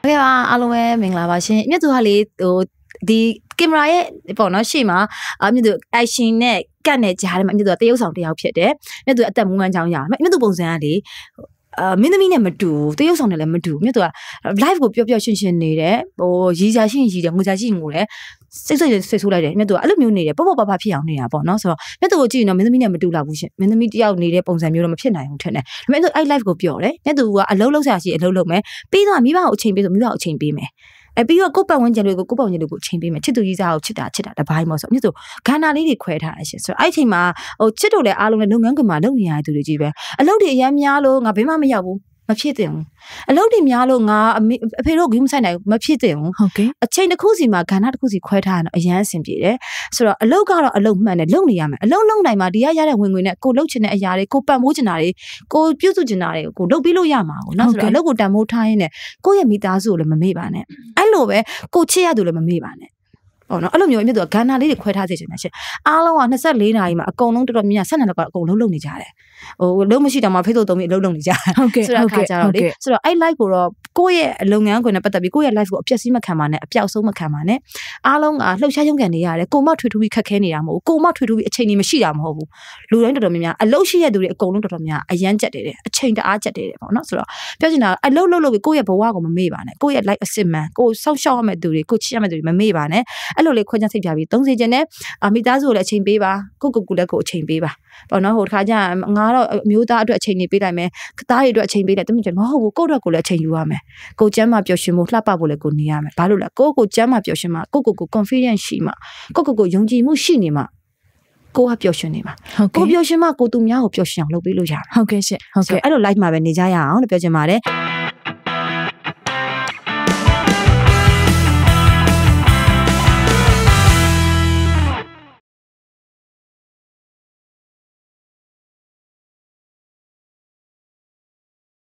Okay ပါအားလုံးပဲမင်္ဂလာပါရှင်မြတ်သူဟာလေဒီကင်မရာရဲ့ပေါ့နော်ရှေ့မှာမြတ်သူ action နဲ့ကတ်နဲ့ကြားထဲမှာမြတ်သူကတရုပ်ဆောင်တစ်ယောက်ဖြစ်တယ်မြတ်သူအသက်မွေးဝမ်းကြောင်းရအောင်မြတ်သူပုံစံကလေမင်းသမီးနဲ့မတူတရုပ်ဆောင်နဲ့လည်းမတူမြတ်သူက live ကိုပျော့ပျော့ရှင်းရှင်းနေတယ်ရီစာရှိရင်ရီတယ်ငွေစာရှိရင်ငွေတယ်စိတ်ဆိုးလိုက်တယ်မြတ်သူကအဲ့လိုမျိုးနေတယ်ပေါ့ပေါ့ပါပါဖြစ်အောင်နေတာပေါ့နော်ဆိုတော့မြတ်သူကိုကြည့်ရင်တော့မင်းသမီးနဲ့မတူလာဘူးရှင်မင်းသမီးတယောက်နေတဲ့ပုံစံမျိုးတော့မဖြစ်နိုင်ဘူးထင်တယ်ဒါပေမဲ့အဲ့ live ကိုပြောတယ်မြတ်သူကအလုံးလုံးဆရာရှိအလုံးလုံးမယ်ပြီးတော့မိဘကိုအချိန်ပေးဆိုမိဘကိုအချိန်ပေးမယ်ပြီးတော့ကိုပတ်ဝန်းကျင်တွေကိုအချိန်ပေးမယ်ချစ်သူကြီးစားကိုချစ်တာတပိုင်းပေါ့ဆိုမြတ်သူဂန္ဓာလေးတွေခွဲထားတယ်ရှင်ဆိုတော့အဲ့အချိန်မှာချစ်တို့လည်းအားလုံးလည်းလုပ်ငန်းခွင်မှာလုပ်နေရတဲ့သူတွေကြီးပဲအလုပ်တွေအများများလို့ငါဘယ်မှမရောက်ဘူးမဖြစ်တင်ဘူးအလုပ်တွေများလို့ငါအဖေတို့ဂိမ်းမဆိုင်နိုင်ဘူးမဖြစ်တင်ဘူးဟုတ်ကဲ့အချိန်တစ်ခုစီမှာကဏ္ဍတစ်ခုစီခွဲထားရင်တော့အရန်အဆင်ပြေတယ်ဆိုတော့အလုပ်ကတော့အလုပ်မှန်တယ်လုပ်နေရမယ်အလုပ်လုပ်နိုင်မှာဒီရရတဲ့ဝင်ငွေနဲ့ကိုလုပ်ချင်တဲ့အရာတွေကိုပံ့ပိုးချင်တာတွေကိုပြုစုချင်တာတွေကိုလုပ်ပြီးလို့ရမှာပေါ့နော်ဆိုတော့အလုပ်ကိုတန်ဖိုးထားရင်းနဲ့ကိုယ့်ရဲ့မိသားစုကိုလည်းမမေ့ပါနဲ့အဲ့လိုပဲကိုချစ်ရသူလည်းမမေ့ပါနဲ့ပေါ့နော်အဲ့လိုမျိုးအမြတ်သူကဂန္ဓာလေးတွေခွဲထားစေချင်တယ်ရှင်အားလုံးက24နာရီမှာအကုန်လုံးတော်တော်များများ12လောက်ကအကုန်လုံးလုပ်နေကြတယ်လုံးမရှိတော့မှ Facebook သုံးပြီးအလုပ်လုပ်နေကြတယ်ဆိုတော့အခါကြတော့လေဆိုတော့အဲ့ live ကိုတော့ကိုယ့်ရဲ့လုပ်ငန်းခွင်နဲ့ပတ်သက်ပြီးကိုယ့်ရဲ့ live ကိုအပြည့်စည်းမခံပါနဲ့အပြောက်ဆုံးမခံပါနဲ့အားလုံးကလှုပ်ရှားရုံးကန်နေရတယ်ကိုမထွေထူးပြီးခက်ခဲနေတာမဟုတ်ဘူးကိုမထွေထူးပြီးအချိန်ကြီးမရှိတာမဟုတ်ဘူးလူတိုင်းတော်တော်များများအလုပ်ရှိတဲ့သူတွေအကုန်လုံးတော်တော်များအရန်ကြက်တယ်အချိန်တအားကြက်တယ်ပေါ့နော်ဆိုတော့ပြောချင်တာအလုပ်လုပ်ပြီးကိုယ့်ရဲ့ဘဝကိုမမေ့ပါနဲ့ကိုယ့်ရဲ့ live အစစ်မှန်ကိုစောင့်ရှောက်ရမယ့်သူတွေကိုချစ်ရမယ့်သူတွေမမေ့ပါနဲ့အဲ့လိုလေးခွင့်ချစိတ်ပြပြီးသုံးစေခြင်းနဲ့မိသားစုကိုလည်းအချိန်ပေးပါကိုလည်းကိုအချိန်ပေးပါပေါ့နော်ဟိုတစ်ခါကျငါတော့မျိုးသားအတွက်အချိန်နေပေးလိုက်မယ်သားတွေအတွက်အချိန်ပေးလိုက်တမင်ကျမဟုတ်ဘူးကိုယ့်အတွက်ကိုလည်းအချိန်ယူရမယ်ကိုကျမ်းမှာပျော်ရွှင်မှုလှပဖို့လည်းကိုနေရမယ်ဘာလို့လဲကိုကျမ်းမှာပျော်ရွှင်မှာကို confidence ရှိမှာကိုယုံကြည်မှုရှိနေမှာကိုကပျော်ရွှင်နေမှာကိုပျော်ရွှင်မှာကိုသူများကိုပျော်ရွှင်အောင်လုပ်ပေးလို့ရတယ်ဟုတ်ကဲ့ရှင့်ဟုတ်ကဲ့အဲ့လို live မှာပဲနေကြရအောင်လို့ပြောချင်ပါတယ်